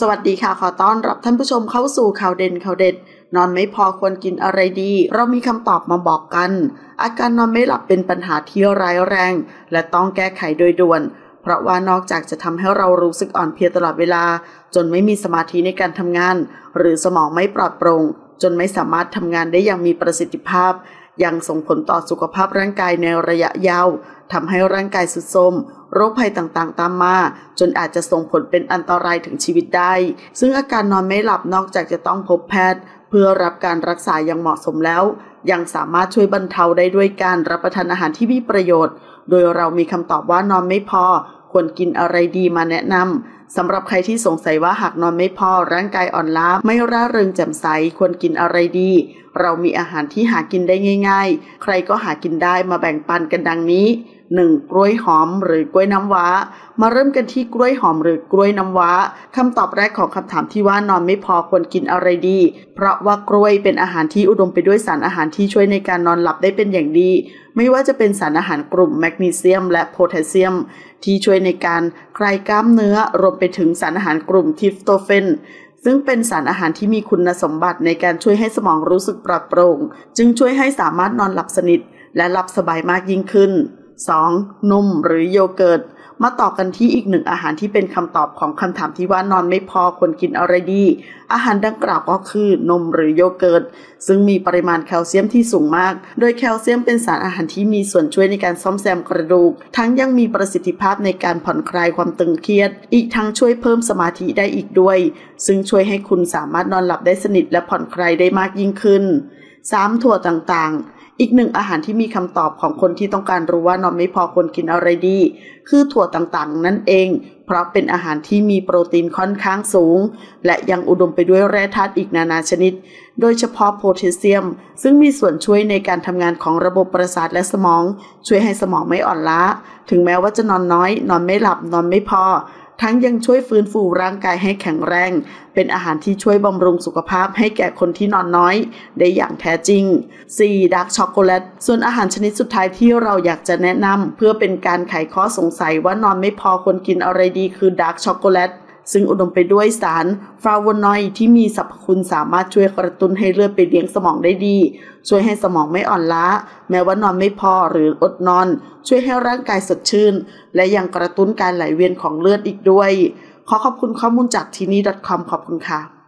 สวัสดีค่ะขอต้อนรับท่านผู้ชมเข้าสู่ข่าวเด่นข่าวเด็ดนอนไม่พอควรกินอะไรดีเรามีคำตอบมาบอกกันอาการนอนไม่หลับเป็นปัญหาที่ร้ายแรงและต้องแก้ไขโดยด่วนเพราะว่านอกจากจะทำให้เรารู้สึกอ่อนเพลียตลอดเวลาจนไม่มีสมาธิในการทำงานหรือสมองไม่ปลอดโปร่งจนไม่สามารถทำงานได้อย่างมีประสิทธิภาพยังส่งผลต่อสุขภาพร่างกายในระยะยาวทำให้ร่างกายทรุดโทรมโรคภัยต่างๆตามมาจนอาจจะส่งผลเป็นอันตรายถึงชีวิตได้ซึ่งอาการนอนไม่หลับนอกจากจะต้องพบแพทย์เพื่อรับการรักษาอย่างเหมาะสมแล้วยังสามารถช่วยบรรเทาได้ด้วยการรับประทานอาหารที่มีประโยชน์โดยเรามีคำตอบว่านอนไม่พอควรกินอะไรดีมาแนะนำสำหรับใครที่สงสัยว่าหากนอนไม่พอร่างกายอ่อนล้าไม่ร่าเริงแจ่มใสควรกินอะไรดีเรามีอาหารที่หากินได้ง่ายๆใครก็หากินได้มาแบ่งปันกันดังนี้ 1. กล้วยหอมหรือกล้วยน้ำว้ามาเริ่มกันที่กล้วยหอมหรือกล้วยน้ำว้าคำตอบแรกของคำถามที่ว่านอนไม่พอควรกินอะไรดีเพราะว่ากล้วยเป็นอาหารที่อุดมไปด้วยสารอาหารที่ช่วยในการนอนหลับได้เป็นอย่างดีไม่ว่าจะเป็นสารอาหารกลุ่มแมกนีเซียมและโพแทสเซียมที่ช่วยในการคลายกล้ามเนื้อรวมไปถึงสารอาหารกลุ่มทริปโตเฟนซึ่งเป็นสารอาหารที่มีคุณสมบัติในการช่วยให้สมองรู้สึกปลอดโปร่งจึงช่วยให้สามารถนอนหลับสนิทและหลับสบายมากยิ่งขึ้น 2. นมหรือโยเกิร์ตมาต่อกันที่อีกหนึ่งอาหารที่เป็นคำตอบของคำถามที่ว่านอนไม่พอควรกินอะไรดีอาหารดังกล่าวก็คือนมหรือโยเกิร์ตซึ่งมีปริมาณแคลเซียมที่สูงมากโดยแคลเซียมเป็นสารอาหารที่มีส่วนช่วยในการซ่อมแซมกระดูกทั้งยังมีประสิทธิภาพในการผ่อนคลายความตึงเครียดอีกทั้งช่วยเพิ่มสมาธิได้อีกด้วยซึ่งช่วยให้คุณสามารถนอนหลับได้สนิทและผ่อนคลายได้มากยิ่งขึ้น 3. ถั่วต่างๆอีกหนึ่งอาหารที่มีคำตอบของคนที่ต้องการรู้ว่านอนไม่พอควรกินอะไรดีคือถั่วต่างๆนั่นเองเพราะเป็นอาหารที่มีโปรตีนค่อนข้างสูงและยังอุดมไปด้วยแร่ธาตุอีกนานาชนิดโดยเฉพาะโพแทสเซียมซึ่งมีส่วนช่วยในการทำงานของระบบประสาทและสมองช่วยให้สมองไม่อ่อนล้าถึงแม้ว่าจะนอนน้อยนอนไม่หลับนอนไม่พอทั้งยังช่วยฟื้นฟูร่างกายให้แข็งแรงเป็นอาหารที่ช่วยบำรุงสุขภาพให้แก่คนที่นอนน้อยได้อย่างแท้จริง 4. ดาร์กช็อกโกแลตส่วนอาหารชนิดสุดท้ายที่เราอยากจะแนะนำเพื่อเป็นการไขข้อสงสัยว่านอนไม่พอควรกินอะไรดีคือดาร์กช็อกโกแลตซึ่งอุดมไปด้วยสารฟลาโวนอยด์ที่มีสรรพคุณสามารถช่วยกระตุ้นให้เลือดไปเลี้ยงสมองได้ดีช่วยให้สมองไม่อ่อนล้าแม้ว่านอนไม่พอหรืออดนอนช่วยให้ร่างกายสดชื่นและยังกระตุ้นการไหลเวียนของเลือดอีกด้วยขอขอบคุณข้อมูลจากที่นี่ .com ขอบคุณค่ะ